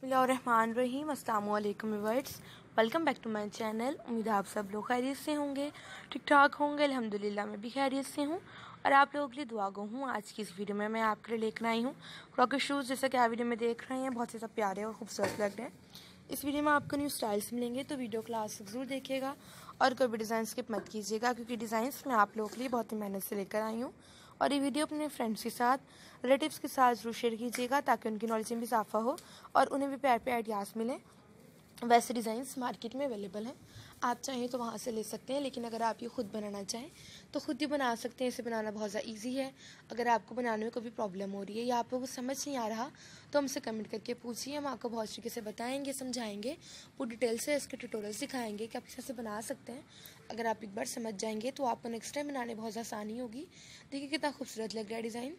बिस्मिल्लाहिर्रहमानिर्रहीम। अस्सलाम वालेकुम viewers, welcome back to my channel. उम्मीद है आप सब लोग खैरियत से होंगे, ठीक ठाक होंगे। अल्हम्दुलिल्लाह मैं भी खैरियत से हूँ और आप लोगों के लिए दुआ गो हूँ। आज की इस वीडियो में मैं आपके लिए लेकर आई हूँ क्रॉकेट शूज़। जैसा कि आप वीडियो में देख रहे हैं, बहुत ही ज़्यादा प्यारे और खूबसूरत लग रहे हैं। इस वीडियो में आपको न्यू स्टाइल्स मिलेंगे, तो वीडियो क्लास ज़रूर देखिएगा और कोई भी डिज़ाइन स्किप मत कीजिएगा, क्योंकि डिज़ाइंस मैं आप लोगों के लिए बहुत ही मेहनत से लेकर आई हूँ। और ये वीडियो अपने फ्रेंड्स के साथ, रिलेटिव्स के साथ जरूर शेयर कीजिएगा, ताकि उनकी नॉलेज में भी इजाफा हो और उन्हें भी प्यार पे आइडियाज़ मिलें। वैसे डिज़ाइंस मार्केट में अवेलेबल हैं, आप चाहें तो वहाँ से ले सकते हैं, लेकिन अगर आप ये खुद बनाना चाहें तो खुद ही बना सकते हैं। इसे बनाना बहुत ज़्यादा ईजी है। अगर आपको बनाने में कोई भी प्रॉब्लम हो रही है या आप लोगों को समझ नहीं आ रहा, तो हमसे कमेंट करके पूछिए, हम आपको बहुत तरीके से बताएंगे, समझाएंगे, पूरी डिटेल से इसके ट्यूटोरियल्स दिखाएंगे कि आप इस तरह से बना सकते हैं। अगर आप एक बार समझ जाएंगे तो आपको नेक्स्ट टाइम बनाने बहुत आसानी होगी। देखिए कितना खूबसूरत लग रहा है डिज़ाइन।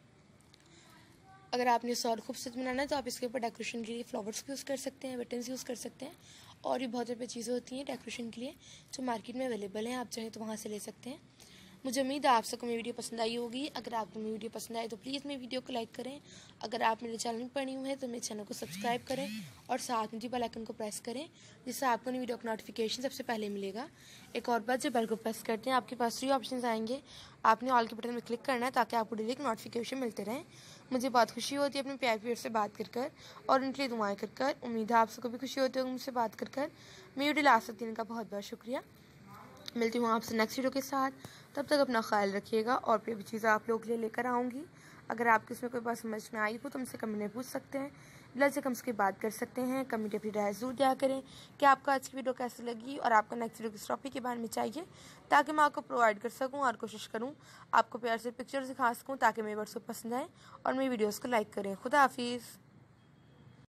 अगर आपने इसे और खूबसूरत बनाना है तो आप इसके ऊपर डेकोरेशन के लिए फ्लावर्स यूज़ कर सकते हैं, बटन्स यूज़ कर सकते हैं, और भी बहुत सारी चीज़ें होती हैं डेकोरेशन के लिए जो मार्केट में अवेलेबल हैं। आप चाहें तो वहाँ से ले सकते हैं। मुझे उम्मीद है आप सबको मेरी वीडियो पसंद आई होगी। अगर आपको मेरी वीडियो पसंद आए तो प्लीज़ मेरी वीडियो को लाइक करें। अगर आप मेरे चैनल में पढ़ी हुए हैं तो मेरे चैनल को सब्सक्राइब करें और साथ में बेल आइकन को प्रेस करें, जिससे आपको मेरी वीडियो का नोटिफिकेशन सबसे पहले मिलेगा। एक और बात, जब बेल को प्रेस करते हैं आपके पास 3 ऑप्शन आएंगे। आपने ऑल के बटन में क्लिक करना है ताकि आपको डेली नोटिफिकेशन मिलते रहें। मुझे बहुत खुशी होती है अपने प्यार प्यार से बात कर और उनके लिए दुआएं कर। उम्मीद है आप सबको भी खुशी होती होगी मुझसे बात कर। मेरी वीडियो लास्ट तक देने का बहुत बहुत शुक्रिया। मिलती हूँ आपसे नेक्स्ट वीडियो के साथ। तब तक अपना ख्याल रखिएगा और भी चीज़ें आप लोगों के लिए लेकर आऊँगी। अगर आपको इसमें कोई बात समझ में आई हो तो हमसे कमेंट में पूछ सकते हैं, बिला से हम उसकी बात कर सकते हैं। कमेंट अपनी राय ज़रूर दिया करें कि आपको आज की वीडियो कैसी लगी और आपको नेक्स्ट वीडियो किस टॉपिक के बारे में चाहिए, ताकि मैं आपको प्रोवाइड कर सकूँ और कोशिश करूँ आपको प्यार से पिक्चर दिखा सकूँ, ताकि मेरे वर्ड्स को पसंद आए और मेरी वीडियोज़ को लाइक करें। खुदा हाफिज़।